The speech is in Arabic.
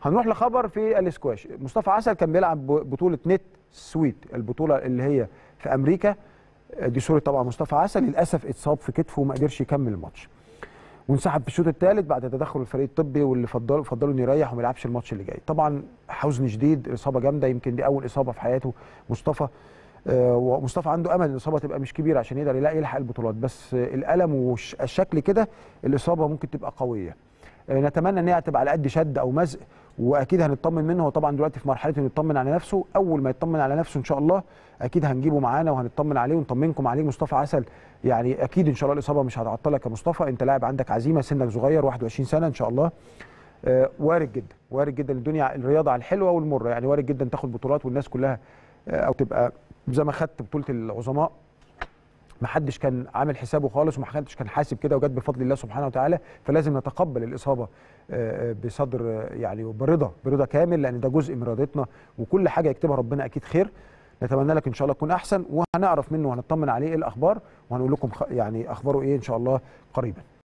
هنروح لخبر في الاسكواش. مصطفى عسل كان بيلعب بطوله نت سويت، البطوله اللي هي في امريكا. دي صوره طبعا مصطفى عسل، للاسف اتصاب في كتفه وما قدرش يكمل الماتش، وانسحب في الشوط الثالث بعد تدخل الفريق الطبي، واللي فضلوا انه يريح وما يلعبش الماتش اللي جاي. طبعا حزن شديد، اصابه جامده، يمكن دي اول اصابه في حياته مصطفى. ومصطفى عنده امل ان الاصابه تبقى مش كبيره عشان يقدر يلحق البطولات، بس الالم والشكل كده الاصابه ممكن تبقى قويه. نتمنى ان هي تبقى على قد شد او مزق، واكيد هنطمن منه. هو طبعا دلوقتي في مرحله انه يطمن على نفسه، اول ما يطمن على نفسه ان شاء الله اكيد هنجيبه معانا وهنطمن عليه ونطمنكم عليه. مصطفى عسل يعني اكيد ان شاء الله الاصابه مش هتعطلك يا مصطفى، انت لاعب عندك عزيمه، سنك صغير 21 سنه ان شاء الله. وارد جدا، وارد جدا الدنيا، الرياضه على الحلوه والمره، يعني وارد جدا تاخد بطولات والناس كلها او تبقى زي ما خدت بطوله العظماء. ما حدش كان عامل حسابه خالص وما حدش كان حاسب كده، وجت بفضل الله سبحانه وتعالى. فلازم نتقبل الاصابه بصدر يعني برضا كامل، لان ده جزء من رياضتنا، وكل حاجه يكتبها ربنا اكيد خير. نتمنى لك ان شاء الله تكون احسن، وهنعرف منه وهنطمن عليه ايه الاخبار، وهنقول لكم يعني اخباره ايه ان شاء الله قريبا.